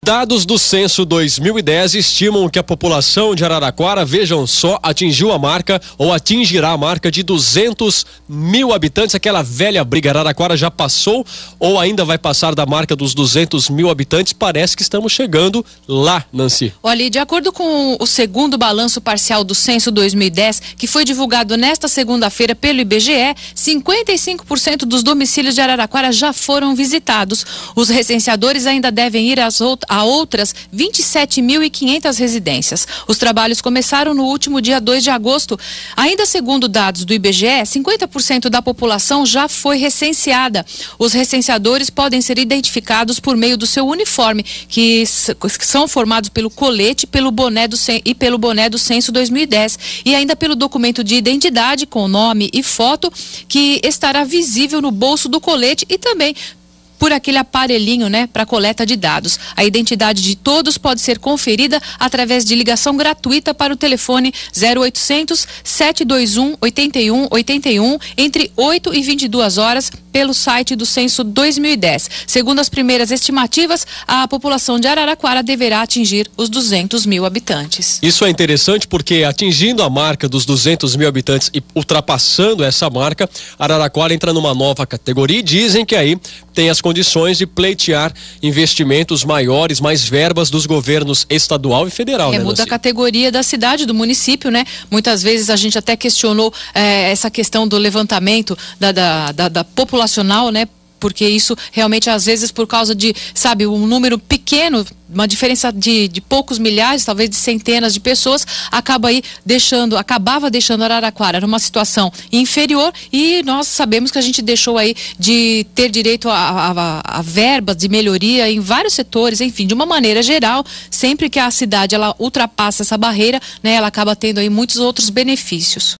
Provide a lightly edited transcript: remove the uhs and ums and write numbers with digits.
Dados do Censo 2010 estimam que a população de Araraquara, vejam só, atingiu a marca ou atingirá a marca de 200 mil habitantes. Aquela velha briga, Araraquara já passou ou ainda vai passar da marca dos 200 mil habitantes? Parece que estamos chegando lá, Nancy. Olha, de acordo com o segundo balanço parcial do Censo 2010, que foi divulgado nesta segunda-feira pelo IBGE, 55% dos domicílios de Araraquara já foram visitados. Os recenseadores ainda devem ir a outras 27.500 residências. Os trabalhos começaram no último dia 2 de agosto. Ainda segundo dados do IBGE, 50% da população já foi recenseada. Os recenseadores podem ser identificados por meio do seu uniforme, que são formados pelo colete pelo boné do Censo 2010 e ainda pelo documento de identidade com nome e foto que estará visível no bolso do colete e também por aquele aparelhinho, para coleta de dados. A identidade de todos pode ser conferida através de ligação gratuita para o telefone 0800 721 8181 entre 8 e 22 horas pelo site do Censo 2010. Segundo as primeiras estimativas, a população de Araraquara deverá atingir os 200 mil habitantes. Isso é interessante porque atingindo a marca dos 200 mil habitantes e ultrapassando essa marca, Araraquara entra numa nova categoria e dizem que aí tem as condições de pleitear investimentos maiores, mais verbas dos governos estadual e federal. Muda a categoria da cidade, do município, Muitas vezes a gente até questionou essa questão do levantamento da populacional, porque isso realmente às vezes por causa de, um número pequeno, uma diferença de poucos milhares, talvez de centenas de pessoas, acabava deixando Araraquara numa situação inferior e nós sabemos que a gente deixou aí de ter direito a verbas de melhoria em vários setores, enfim, de uma maneira geral, sempre que a cidade ela ultrapassa essa barreira, ela acaba tendo aí muitos outros benefícios.